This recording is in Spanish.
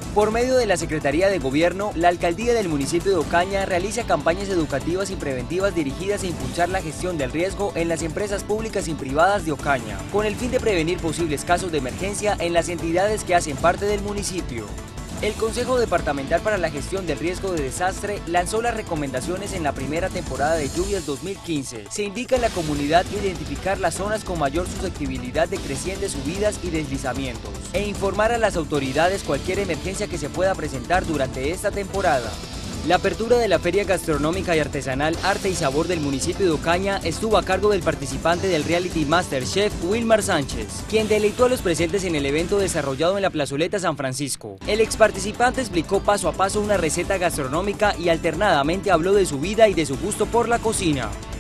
Por medio de la Secretaría de Gobierno, la Alcaldía del municipio de Ocaña realiza campañas educativas y preventivas dirigidas a impulsar la gestión del riesgo en las empresas públicas y privadas de Ocaña, con el fin de prevenir posibles casos de emergencia en las entidades que hacen parte del municipio. El Consejo Departamental para la Gestión del Riesgo de Desastre lanzó las recomendaciones en la primera temporada de lluvias 2015. Se indica en la comunidad identificar las zonas con mayor susceptibilidad de crecientes subidas y deslizamientos e informar a las autoridades cualquier emergencia que se pueda presentar durante esta temporada. La apertura de la Feria Gastronómica y Artesanal Arte y Sabor del municipio de Ocaña estuvo a cargo del participante del reality MasterChef, Wilmar Sánchez, quien deleitó a los presentes en el evento desarrollado en la Plazoleta San Francisco. El ex participante explicó paso a paso una receta gastronómica y alternadamente habló de su vida y de su gusto por la cocina.